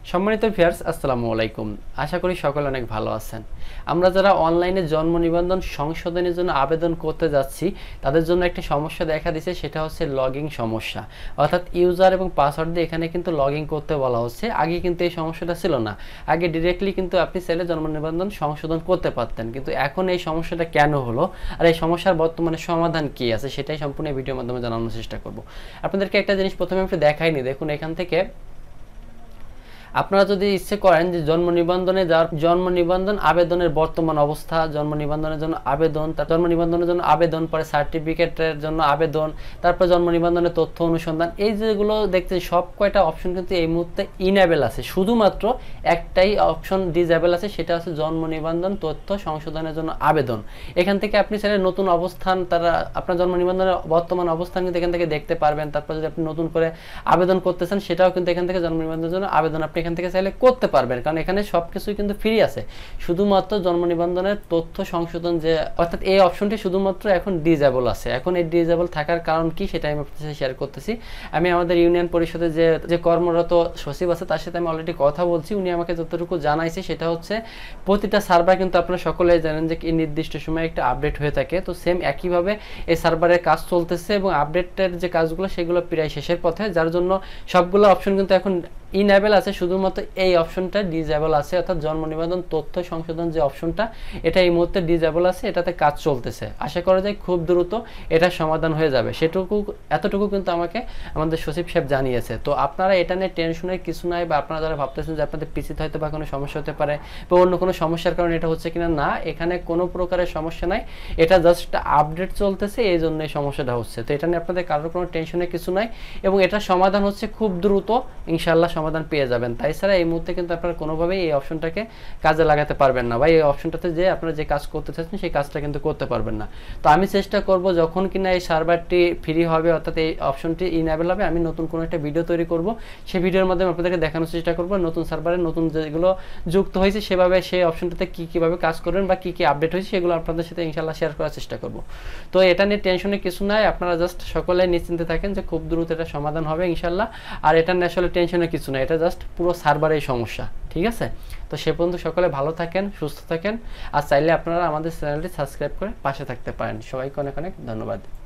সম্মানিত ভিউয়ার্স, আসসালামু আলাইকুম। আশা করি সকলে অনেক ভালো আছেন। আমরা যারা অনলাইনে জন্ম নিবন্ধন সংশোধনের জন্য আবেদন করতে যাচ্ছি তাদের জন্য একটা সমস্যা দেখা দিয়েছে, সেটা হচ্ছে লগইন সমস্যা। অর্থাৎ ইউজার এবং পাসওয়ার্ড দিয়ে এখানে কিন্তু লগইন করতে বলা হচ্ছে। আগে কিন্তু এই সমস্যাটা ছিল না। আগে ডিরেক্টলি কিন্তু আপনি চাইলে জন্ম নিবন্ধন সংশোধন করতে পারতেন, কিন্তু এখন এই সমস্যাটা কেন হলো আর এই সমস্যার বর্তমানে সমাধান কি আছে সেটাই সম্পূর্ণ ভিডিওর মাধ্যমে জানানোর চেষ্টা করব। আপনাদেরকে একটা জিনিস প্রথমে একটু দেখাইনি। দেখুন, এখান থেকে আপনারা যদি ইচ্ছে করেন যে জন্ম নিবন্ধনে যাওয়ার, জন্ম নিবন্ধন আবেদনের বর্তমান অবস্থা, জন্ম নিবন্ধনের জন্য আবেদন, তার জন্ম নিবন্ধনের জন্য আবেদন, পরে সার্টিফিকেটের জন্য আবেদন, তারপর জন্ম নিবন্ধনের তথ্য অনুসন্ধান, এই যেগুলো দেখতে সব কয়টা অপশন কিন্তু এই মুহূর্তে ইনেবল আছে। শুধুমাত্র একটাই অপশন ডিজেবল আছে, সেটা হচ্ছে জন্ম নিবন্ধন তথ্য সংশোধনের জন্য আবেদন। এখান থেকে আপনি চাইলে নতুন অবস্থান, তারা আপনার জন্ম নিবন্ধনের বর্তমান অবস্থান কিন্তু এখান থেকে দেখতে পারবেন। তারপর যদি আপনি নতুন করে আবেদন করতেছেন সেটাও কিন্তু এখান থেকে জন্ম নিবন্ধনের জন্য আবেদন আপনি এখান থেকে চাইলে করতে পারবেন, কারণ এখানে সবকিছুই কিন্তু ফ্রি আছে। শুধুমাত্র জন্ম নিবন্ধনের তথ্য সংশোধন যে, অর্থাৎ এই অপশনটি শুধুমাত্র এখন ডিজেবল আছে। এখন এই ডিজেবল থাকার কারণ কি সেটা আমি আপনাদের সাথে শেয়ার করতেছি। আমি আমাদের ইউনিয়ন পরিষদে যে কর্মরত সচিব আছে তার সাথে আমি অলরেডি কথা বলছি। উনি আমাকে যতটুকু জানাইছে সেটা হচ্ছে প্রতিটা সার্ভার কিন্তু আপনারা সকলেই জানেন যে এই নির্দিষ্ট সময়ে একটা আপডেট হয়ে থাকে। তো সেম একইভাবে এই সার্ভারের কাজ চলতেছে এবং আপডেটের যে কাজগুলো সেগুলো প্রায় শেষের পথে, যার জন্য সবগুলো অপশন কিন্তু এখন ইনেবল আছে। শুধুমাত্র এই অপশনটা ডিজেবল আছে, অর্থাৎ জন্ম নিবন্ধন তথ্য সংশোধন যে অপশনটা এটা এই মুহূর্তে ডিজেবল আছে, এটাতে কাজ চলতেছে। আশা করা যায় খুব দ্রুত এটা সমাধান হয়ে যাবে। এতটুকু কিন্তু আমাকে আমাদের সচিব সাহেব জানিয়েছে। তো আপনারা এটা নিয়ে টেনশনের কিছু নাই, বা আপনারা যারা ভাবতেছেন যে আপনাদের পিসিতে হয়তো বা কোনো সমস্যা হতে পারে বা অন্য কোনো সমস্যার কারণে এটা হচ্ছে কিনা, না, এখানে কোনো প্রকারের সমস্যা নাই। এটা জাস্ট একটা আপডেট চলতেছে, এই জন্য এই সমস্যাটা হচ্ছে। তো এটা নিয়ে আপনাদের কারোর কোনো টেনশনের কিছু নাই এবং এটা সমাধান হচ্ছে খুব দ্রুত, ইনশাআল্লাহ সমাধান পেয়ে যাবেন। তাই ছাড়া এই মুহূর্তে কিন্তু আপনারা কোনোভাবেই এই অপশনটাকে কাজে লাগাতে পারবেন না, বা এই অপশনটাতে যে আপনারা যে কাজ করতে চাচ্ছেন সেই কাজটা কিন্তু করতে পারবেন না। তো আমি চেষ্টা করব যখন কিনা এই সার্ভারটি ফ্রি হবে, অর্থাৎ এই অপশনটি ইনেবল হবে, আমি নতুন কোনো একটা ভিডিও তৈরি করব। সেই ভিডিওর মাধ্যমে আপনাদেরকে দেখানোর চেষ্টা করব নতুন সার্ভারে নতুন যেগুলো যুক্ত হয়েছে সেভাবে সেই অপশনটাতে কীভাবে কাজ করবেন বা কী আপডেট হয়েছে সেগুলো আপনাদের সাথে ইনশাআল্লাহ শেয়ার করার চেষ্টা করব। তো এটা নিয়ে টেনশনের কিছু নাই, আপনারা জাস্ট সকলে নিশ্চিন্তে থাকেন যে খুব দ্রুত এটা সমাধান হবে ইনশাআল্লাহ। আর এটা নিয়ে আসলে টেনশনের কিছু নাই, এটা জাস্ট পুরো সার্ভারের সমস্যা, ঠিক আছে? তো সে পর্যন্ত সকলে ভালো থাকেন, সুস্থ থাকেন। আর চাইলে আপনারা আমাদের চ্যানেলটি সাবস্ক্রাইব করে পাশে থাকতে পারেন। সবাইকে অনেক অনেক ধন্যবাদ।